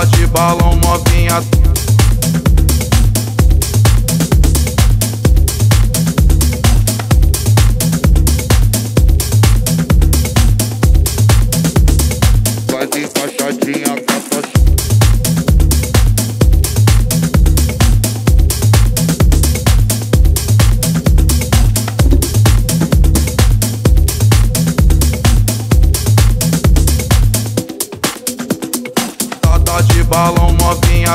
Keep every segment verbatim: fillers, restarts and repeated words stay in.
Tá de balão novinha. Faz encaixadinha pra tua. Tá de balão novinha.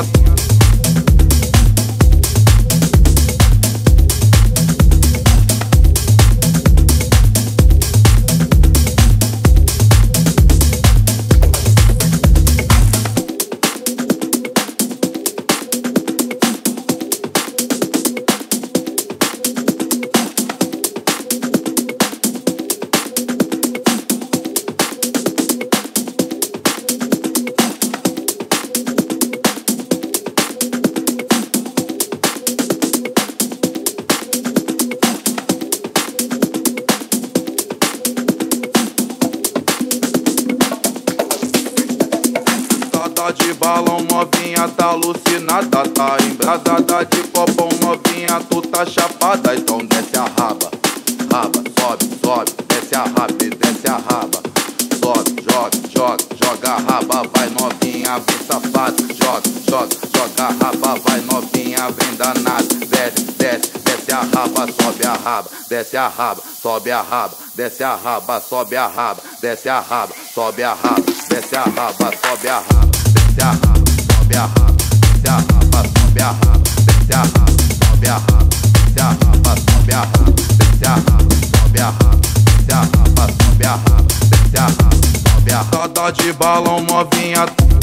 Tá de balão novinha, tá alucinada, tá embrasada de copão novinha, tu tá chapada, então desce a raba, raba, sobe, sobe, desce a raba, desce a raba, sobe, joga, joga, joga a raba, vai novinha, vem safado, joga, joga, joga a raba, vai novinha, vem danado, desce, desce, desce a raba, sobe a raba, desce a raba, sobe a raba, desce a raba, sobe a raba, desce a raba, sobe a raba, desce a raba, sobe a raba. Desce a raba, sobe a raba, desce a raba, sobe a raba, desce a raba, sobe a raba, desce a raba, sobe a raba, desce a raba, sobe a raba, desce a raba, sobe a raba, desce a raba, sobe a raba. Tá de balão novinha.